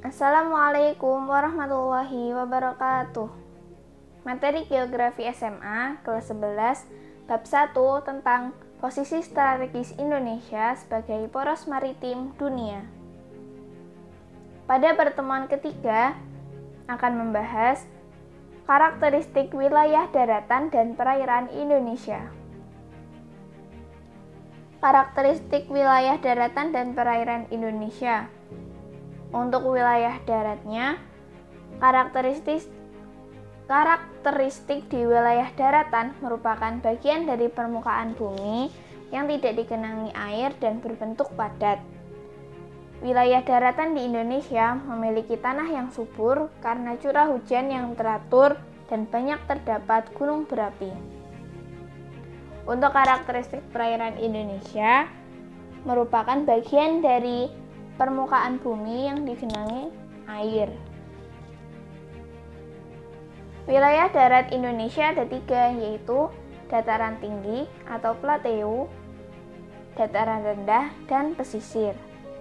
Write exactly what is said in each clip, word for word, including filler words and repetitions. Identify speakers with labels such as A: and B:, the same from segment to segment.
A: Assalamualaikum warahmatullahi wabarakatuh. Materi Geografi S M A kelas sebelas bab satu tentang posisi strategis Indonesia sebagai poros maritim dunia. Pada pertemuan ketiga akan membahas karakteristik wilayah daratan dan perairan Indonesia. Karakteristik wilayah daratan dan perairan Indonesia. Untuk wilayah daratnya, karakteristik karakteristik di wilayah daratan merupakan bagian dari permukaan bumi yang tidak digenangi air dan berbentuk padat. Wilayah daratan di Indonesia memiliki tanah yang subur karena curah hujan yang teratur dan banyak terdapat gunung berapi. Untuk karakteristik perairan Indonesia merupakan bagian dari permukaan bumi yang digenangi air. Wilayah darat Indonesia ada tiga, yaitu dataran tinggi atau plateu, dataran rendah, dan pesisir.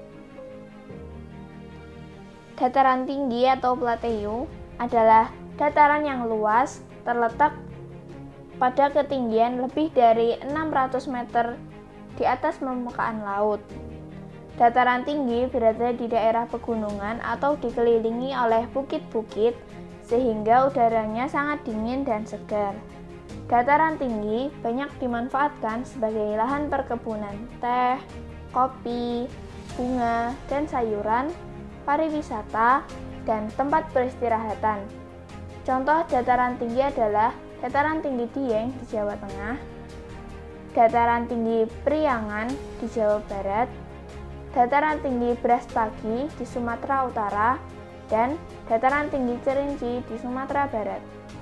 A: Dataran tinggi atau plateu adalah dataran yang luas, terletak pada ketinggian lebih dari enam ratus meter di atas permukaan laut. Dataran tinggi berada di daerah pegunungan atau dikelilingi oleh bukit-bukit sehingga udaranya sangat dingin dan segar. Dataran tinggi banyak dimanfaatkan sebagai lahan perkebunan teh, kopi, bunga, dan sayuran, pariwisata, dan tempat peristirahatan. Contoh dataran tinggi adalah dataran tinggi Dieng di Jawa Tengah, dataran tinggi Priangan di Jawa Barat, dataran tinggi Brastagi di Sumatera Utara, dan dataran tinggi Cerinci di Sumatera Barat.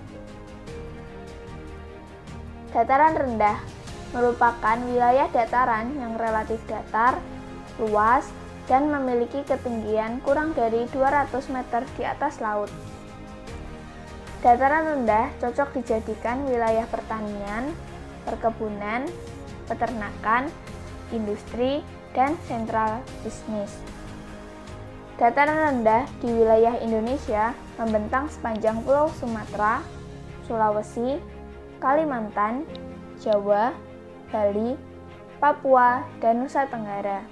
A: Dataran rendah merupakan wilayah dataran yang relatif datar, luas, dan memiliki ketinggian kurang dari dua ratus meter di atas laut. Dataran rendah cocok dijadikan wilayah pertanian, perkebunan, peternakan, industri, dan sentral bisnis. Dataran rendah di wilayah Indonesia membentang sepanjang Pulau Sumatera, Sulawesi, Kalimantan, Jawa, Bali, Papua, dan Nusa Tenggara.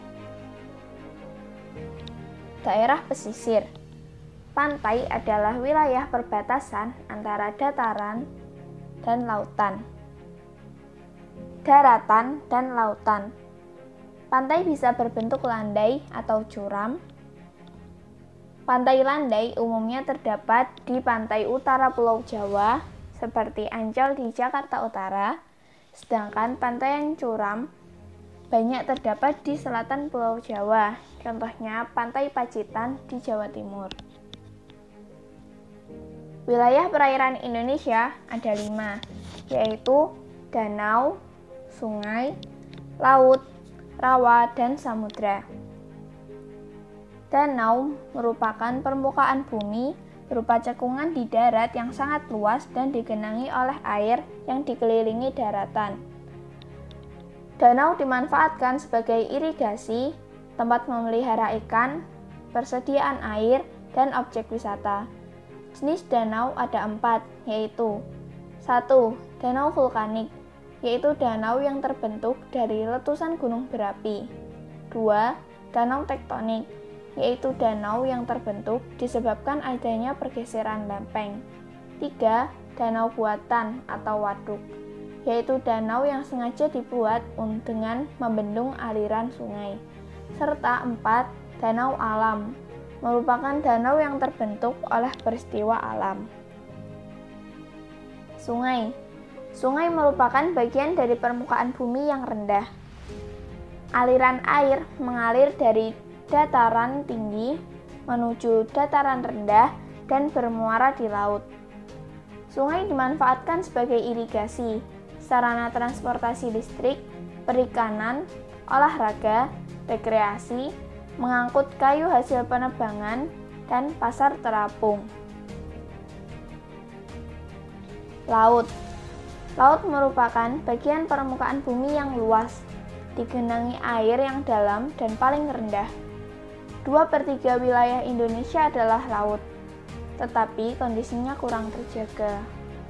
A: Daerah pesisir. Pantai adalah wilayah perbatasan antara dataran dan lautan. Daratan dan lautan. Pantai bisa berbentuk landai atau curam. Pantai landai umumnya terdapat di pantai utara Pulau Jawa, seperti Ancol di Jakarta Utara, sedangkan pantai yang curam banyak terdapat di selatan Pulau Jawa, contohnya Pantai Pacitan di Jawa Timur. Wilayah perairan Indonesia ada lima, yaitu danau, sungai, laut, rawa, dan samudra. Danau merupakan permukaan bumi berupa cekungan di darat yang sangat luas dan digenangi oleh air yang dikelilingi daratan. Danau dimanfaatkan sebagai irigasi, tempat memelihara ikan, persediaan air, dan objek wisata. Jenis danau ada empat, yaitu satu. Danau vulkanik, yaitu danau yang terbentuk dari letusan gunung berapi. dua. Danau tektonik, yaitu danau yang terbentuk disebabkan adanya pergeseran lempeng. tiga. Danau buatan atau waduk, yaitu danau yang sengaja dibuat dengan membendung aliran sungai. Serta empat. Danau alam, merupakan danau yang terbentuk oleh peristiwa alam. Sungai. Sungai merupakan bagian dari permukaan bumi yang rendah. Aliran air mengalir dari dataran tinggi menuju dataran rendah dan bermuara di laut. Sungai dimanfaatkan sebagai irigasi, sarana transportasi listrik, perikanan, olahraga, rekreasi, mengangkut kayu hasil penebangan, dan pasar terapung. Laut. Laut merupakan bagian permukaan bumi yang luas, digenangi air yang dalam dan paling rendah. dua per tiga wilayah Indonesia adalah laut, tetapi kondisinya kurang terjaga.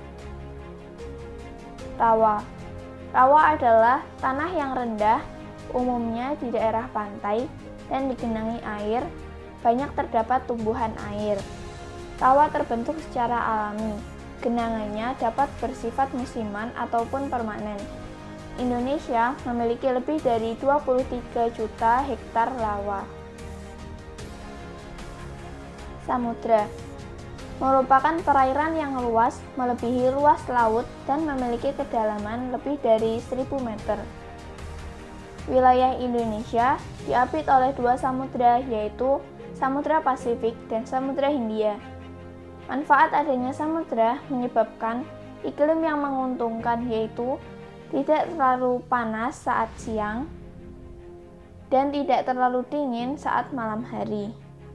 A: Rawa. Rawa adalah tanah yang rendah, umumnya di daerah pantai dan digenangi air, banyak terdapat tumbuhan air. Rawa terbentuk secara alami, genangannya dapat bersifat musiman ataupun permanen. Indonesia memiliki lebih dari dua puluh tiga juta hektar rawa. Samudra merupakan perairan yang luas, melebihi luas laut dan memiliki kedalaman lebih dari seribu meter. Wilayah Indonesia diapit oleh dua samudra, yaitu Samudra Pasifik dan Samudra Hindia. Manfaat adanya samudra menyebabkan iklim yang menguntungkan, yaitu tidak terlalu panas saat siang dan tidak terlalu dingin saat malam hari.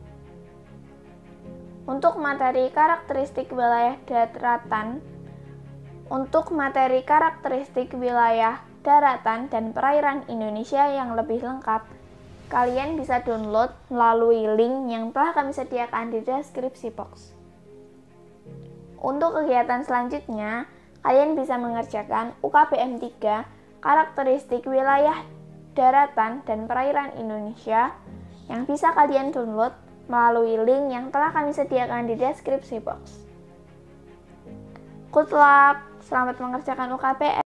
A: Untuk materi karakteristik wilayah daratan, untuk materi karakteristik wilayah daratan dan perairan Indonesia yang lebih lengkap, kalian bisa download melalui link yang telah kami sediakan di deskripsi box. Untuk kegiatan selanjutnya, kalian bisa mengerjakan U K B M tiga, karakteristik wilayah daratan dan perairan Indonesia, yang bisa kalian download melalui link yang telah kami sediakan di deskripsi box. Good luck, selamat mengerjakan U K B M.